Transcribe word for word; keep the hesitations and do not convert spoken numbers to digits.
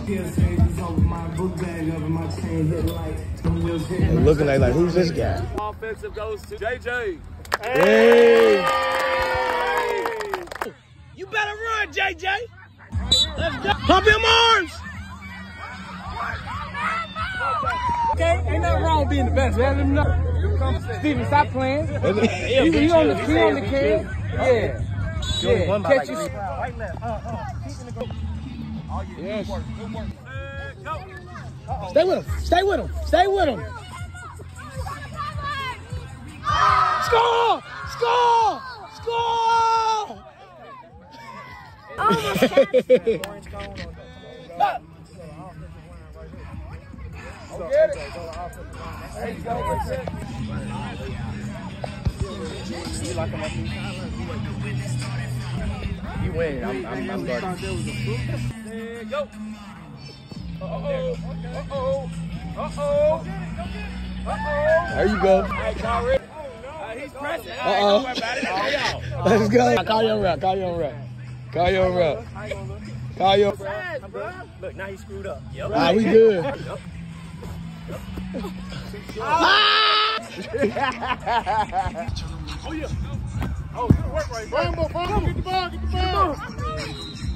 looking like, like, who's this guy? Offensive goes to J J. Hey! You better run, J J. Let's go. Pump your arms. Okay, ain't nothing wrong with being the best. Let him know. Steven, stop playing. He, he on the, he on the can. Yeah. Yeah. Catch you. Right left. Uh, uh. Yes. Stay with him. Stay with him. Stay with him. Score! Score! Score! Almost catch. Get it. There you go. You like him up here? You win. I'm, I'm, I'm guarding. There you go. Uh-oh. Uh-oh. Uh-oh. Uh-oh. There you go. All right, y'all ready? Uh, he's pressing. Uh-oh. Don't worry about it. Hey, y'all. Let's go. Call your rep. Call your rep. Call your rep. Call your rep. Look, now he screwed up. Yep. Ah, we good. Yep. Ah! Oh, yeah. Oh, good work right there. Rambo, Rambo, get the ball, get the ball.